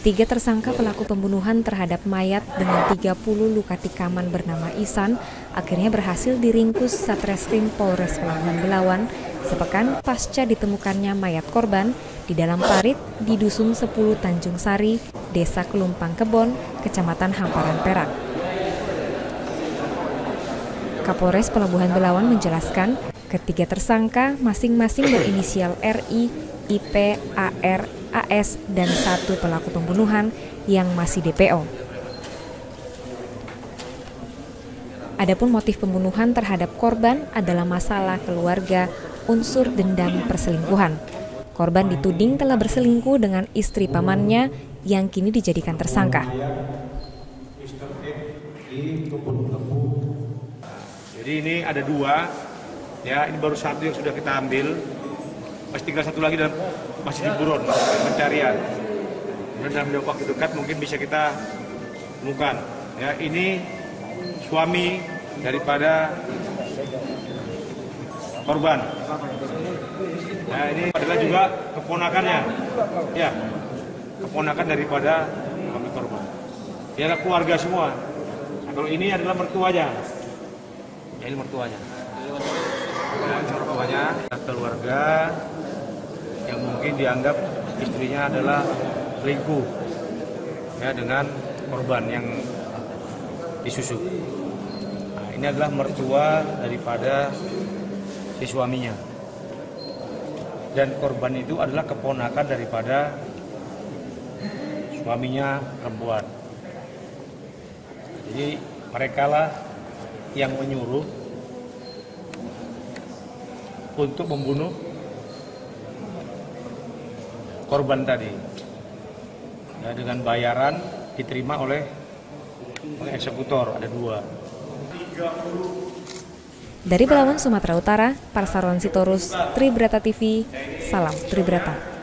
Ketiga tersangka pelaku pembunuhan terhadap mayat dengan 30 luka tikaman bernama Ihsan akhirnya berhasil diringkus Satreskrim Polres Pelabuhan Belawan sepekan pasca ditemukannya mayat korban di dalam parit di Dusun 10 Tanjung Sari, Desa Kelumpang Kebon, Kecamatan Hamparan Perak. Kapolres Pelabuhan Belawan menjelaskan ketiga tersangka masing-masing berinisial RI, IP, AR, AS, dan satu pelaku pembunuhan yang masih DPO. Adapun motif pembunuhan terhadap korban adalah masalah keluarga, unsur dendam perselingkuhan. Korban dituding telah berselingkuh dengan istri pamannya yang kini dijadikan tersangka. Jadi ini ada dua, ya ini baru satu yang sudah kita ambil, masih tinggal satu lagi dan masih di buron pencarian. Dan dalam waktu dekat mungkin bisa kita temukan. Ya ini suami daripada korban. Nah ini adalah juga keponakannya, ya keponakan daripada suami korban. Dia adalah keluarga semua. Nah, kalau ini adalah mertuanya. Ini mertuanya. Nah, mertuanya keluarga yang mungkin dianggap istrinya adalah selingkuh ya dengan korban yang disusuk. Nah, ini adalah mertua daripada si suaminya. Dan korban itu adalah keponakan daripada suaminya perempuan. Jadi merekalah yang menyuruh untuk membunuh korban tadi ya, dengan bayaran diterima oleh eksekutor, ada dua. Dari Belawan, Sumatera Utara, Parsarwan Sitorus, Tribrata TV, salam Tribrata.